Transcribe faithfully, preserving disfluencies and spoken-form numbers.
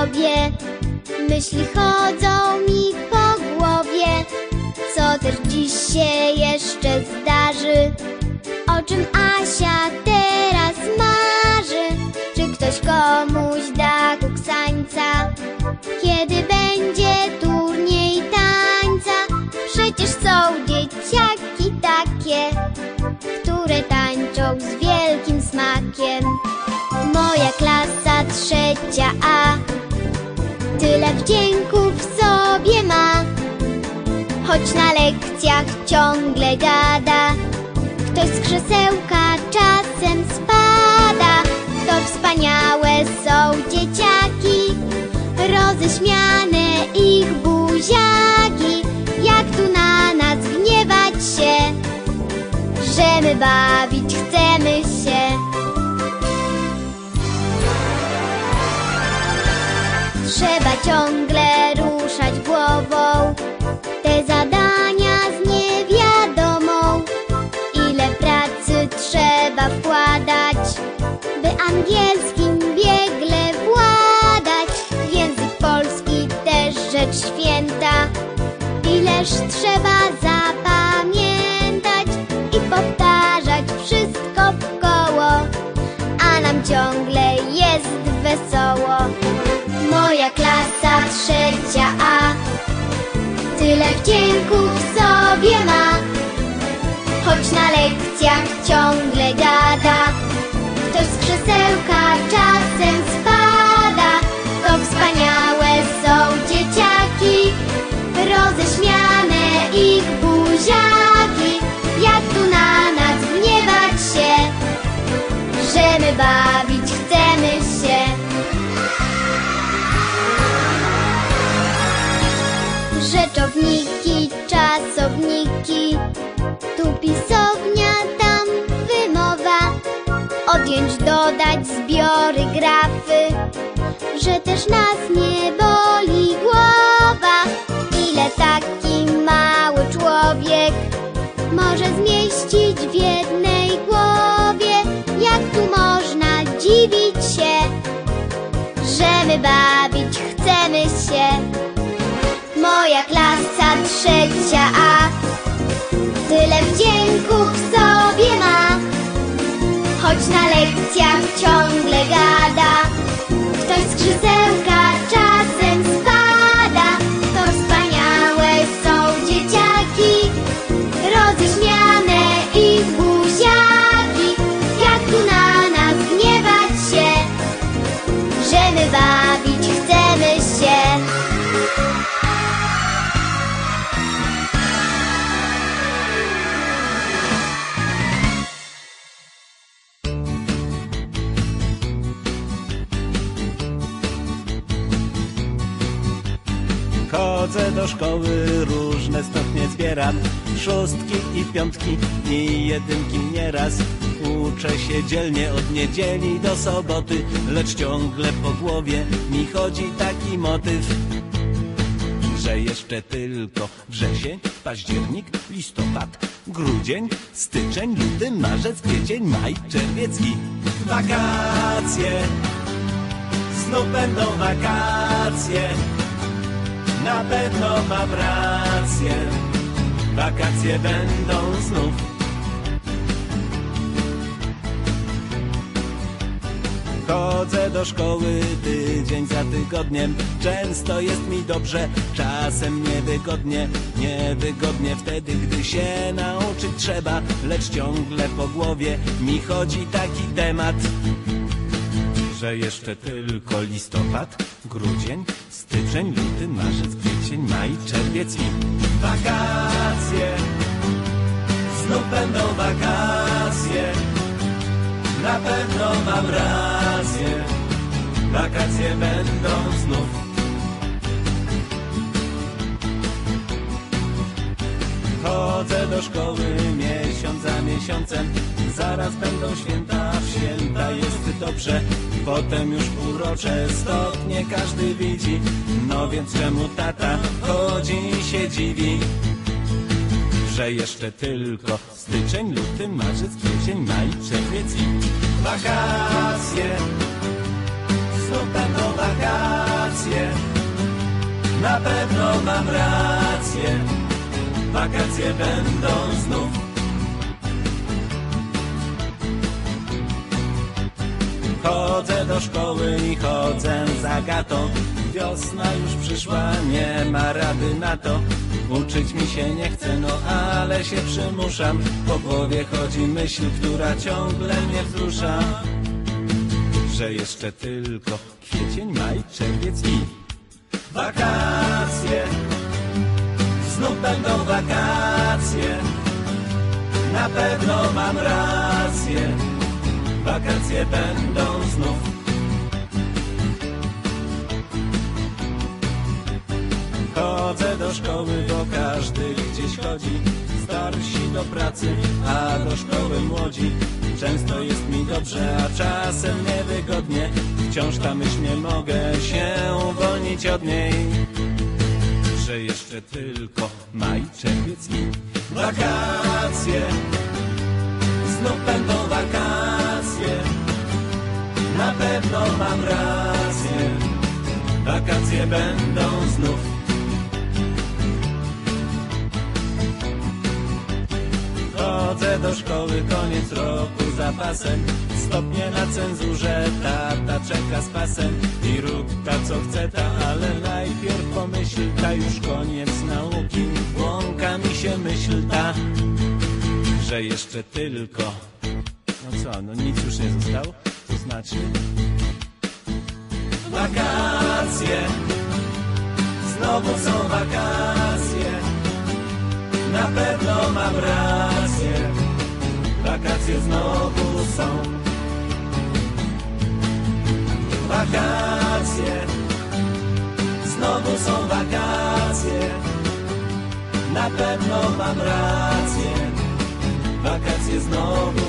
sobie, myśli chodzą mi po głowie. Co też dziś się jeszcze zdarzy? O czym Asia teraz marzy? Czy ktoś komuś da kuksańca? Kiedy będzie turniej tańca? Przecież są dzieciaki takie, które tańczą z wielkim smakiem. Moja klasa trzecia A tyle wdzięku w sobie ma, choć na lekcjach ciągle gada. Ktoś z krzesełka czasem spada. To wspaniałe są dzieciaki, roześmiane ich buziaki. Jak tu na nas gniewać się, że my bawić chcemy się. Trzeba ciągle ruszać głową, te zadania z niewiadomą. Ile pracy trzeba wkładać, by angielskim biegle władać. Język polski też rzecz święta, ileż trzeba zapamiętać i powtarzać wszystko w koło, a nam ciągle jest wesoło. Moja klasa trzecia A tyle wdzięku w sobie ma, choć na lekcjach ciągle gada. Ktoś z krzesełka czasem spada. To wspaniałe są dzieciaki, roześmiane ich buziaki. Jak tu na nas gniewać się, że my bawić chcemy się. Rzeczowniki, czasowniki, tu pisownia, tam wymowa. Odjąć, dodać, zbiory, grafy, że też nas nie boli głowa. Ile taki mały człowiek może zmieścić w jednej głowie? Jak tu można dziwić się, że my bawić chcemy się. Moja klasa trzecia A tyle wdzięku w sobie ma, choć na lekcjach ciągle gada. Ktoś z krzesełka czasem spada. To wspaniałe są dzieciaki, roześmiane ich buziaki. Jak tu na nas gniewać się, że my bawić chcemy się. Chodzę do szkoły, różne stopnie zbieram, szóstki i piątki i jedynki nieraz. Uczę się dzielnie od niedzieli do soboty, lecz ciągle po głowie mi chodzi taki motyw, że jeszcze tylko wrzesień, październik, listopad, grudzień, styczeń, luty, marzec, kwiecień, maj, czerwiec i wakacje. Znów będą wakacje. Na pewno mam rację, wakacje będą znów. Chodzę do szkoły tydzień za tygodniem, często jest mi dobrze, czasem niewygodnie. Niewygodnie wtedy, gdy się nauczyć trzeba, lecz ciągle po głowie mi chodzi taki temat, że jeszcze tylko listopad, grudzień, styczeń, luty, marzec, kwiecień, maj, czerwiec i wakacje. Znów będą wakacje. Na pewno mam rację. Wakacje będą znów. Chodzę do szkoły miesiąc za miesiącem, zaraz będą święta, w święta jest dobrze. Potem już urocze stopnie każdy widzi, no więc czemu tata chodzi i się dziwi, że jeszcze tylko styczeń, luty, marzec, kwiecień, maj, czerwiec i wakacje. Znów będą wakacje. Na pewno mam rację, wakacje będą znów. Chodzę do szkoły i chodzę za Agatą. Wiosna już przyszła, nie ma rady na to. Uczyć mi się nie chce, no ale się przymuszam. Po głowie chodzi myśl, która ciągle mnie wzrusza, że jeszcze tylko kwiecień, maj, czerwiec i wakacje. Znów będą wakacje, na pewno mam rację, wakacje będą znów. Chodzę do szkoły, bo każdy gdzieś chodzi, starsi do pracy, a do szkoły młodzi. Często jest mi dobrze, a czasem niewygodnie. Wciąż ta myśl nie mogę się uwolnić od niej, że jeszcze tylko maj, czerwiec i wakacje. Znów będą wakacje, na pewno mam rację, wakacje będą znów. Chodzę do szkoły, koniec roku za pasem. Stopnie na cenzurze, tata czeka z pasem. I rób ta co chce ta, ale najpierw pomyśl ta, już koniec nauki. Błąka mi się myśl ta, że jeszcze tylko... No co, no nic już nie zostało? To znaczy... Wakacje, znowu są wakacje, na pewno mam rację, wakacje znowu są. Wakacje, znowu są wakacje, na pewno mam rację, wakacje znowu